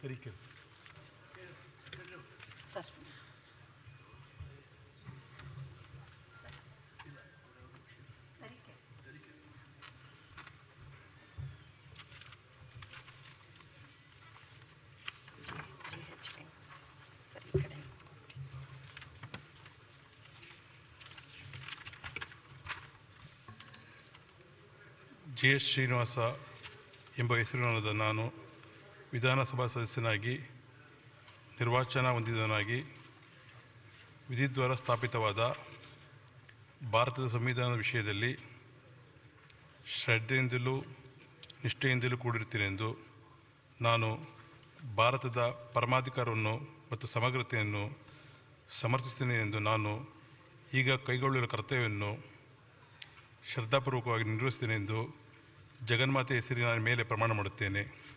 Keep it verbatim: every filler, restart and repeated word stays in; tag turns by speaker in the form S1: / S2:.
S1: ತರೀಕೆ
S2: sir
S1: G S Srinivasa ಎಂಬ ಹೆಸರಿನಲ್ಲದ ನಾನು ವಿಧಾನಸಭಾ ಸದಸ್ಯನಾಗಿ ನಿರ್ವಾಚನ ಹೊಂದಿದವನಾಗಿ ವಿಧಿದ್ವಾರ ಸ್ಥಾಪಿತವಾದ ಭಾರತದ ಸಂವಿಧಾನದ ವಿಷಯದಲ್ಲಿ ಶ್ರದ್ಧೆಯಿಂದಲೂ ನಿಷ್ಠೆಯಿಂದಲೂ ಕೂಡಿರುತ್ತೇನೆಂದು ನಾನು ಭಾರತದ ಪರಮಾಧಿಕಾರವನ್ನು ಮತ್ತು ಸಮಗ್ರತೆಯನ್ನು ಸಮರ್ಥಿಸುತ್ತೇನೆ ಎಂದು ನಾನು ಈಗ ಕೈಗೊಳ್ಳುವ ಕರ್ತವ್ಯವನ್ನು ಶ್ರದ್ಧಾಪೂರ್ವಕವಾಗಿ ನಿರ್ವಹಿಸುತ್ತೇನೆ ಎಂದು ಜಗನ್ಮಾತೆ ಹೆಸರಿನ ಮೇಲೆ ಪ್ರಮಾಣ ಮಾಡುತ್ತೇನೆ.